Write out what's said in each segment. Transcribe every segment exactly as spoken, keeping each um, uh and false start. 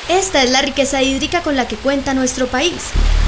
Esta es la riqueza hídrica con la que cuenta nuestro país.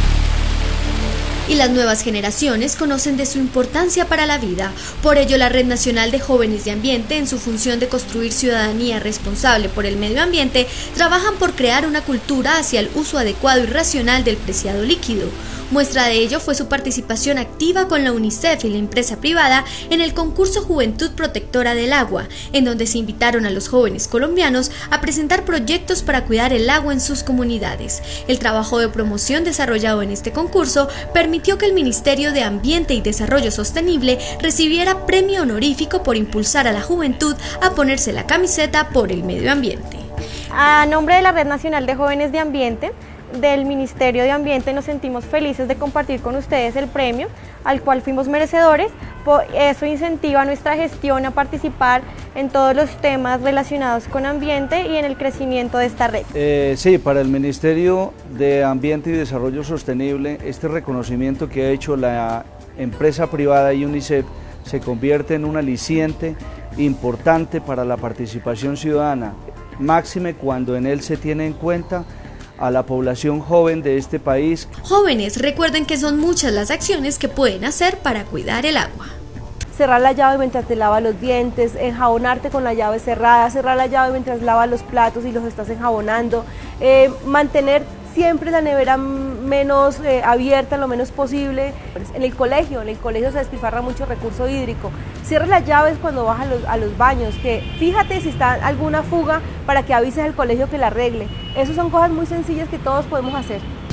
Y las nuevas generaciones conocen de su importancia para la vida. Por ello, la Red Nacional de Jóvenes de Ambiente, en su función de construir ciudadanía responsable por el medio ambiente, trabajan por crear una cultura hacia el uso adecuado y racional del preciado líquido. Muestra de ello fue su participación activa con la UNICEF y la empresa privada en el concurso Juventud Protectora del Agua, en donde se invitaron a los jóvenes colombianos a presentar proyectos para cuidar el agua en sus comunidades. El trabajo de promoción desarrollado en este concurso permitió que el Ministerio de Ambiente y Desarrollo Sostenible recibiera premio honorífico por impulsar a la juventud a ponerse la camiseta por el medio ambiente. A nombre de la Red Nacional de Jóvenes de Ambiente, del Ministerio de Ambiente, nos sentimos felices de compartir con ustedes el premio al cual fuimos merecedores. Eso incentiva nuestra gestión a participar en todos los temas relacionados con ambiente y en el crecimiento de esta red. Eh, sí, para el Ministerio de Ambiente y Desarrollo Sostenible, este reconocimiento que ha hecho la empresa privada y UNICEF se convierte en un aliciente importante para la participación ciudadana, máxime cuando en él se tiene en cuenta a la población joven de este país. Jóvenes, recuerden que son muchas las acciones que pueden hacer para cuidar el agua. Cerrar la llave mientras te lavas los dientes, enjabonarte con la llave cerrada, cerrar la llave mientras lavas los platos y los estás enjabonando, eh, mantener siempre la nevera menos eh, abierta, lo menos posible. En el colegio, en el colegio se despilfarra mucho recurso hídrico. Cierra las llaves cuando vas a los, a los baños, que fíjate si está alguna fuga para que avises al colegio que la arregle. Esas son cosas muy sencillas que todos podemos hacer.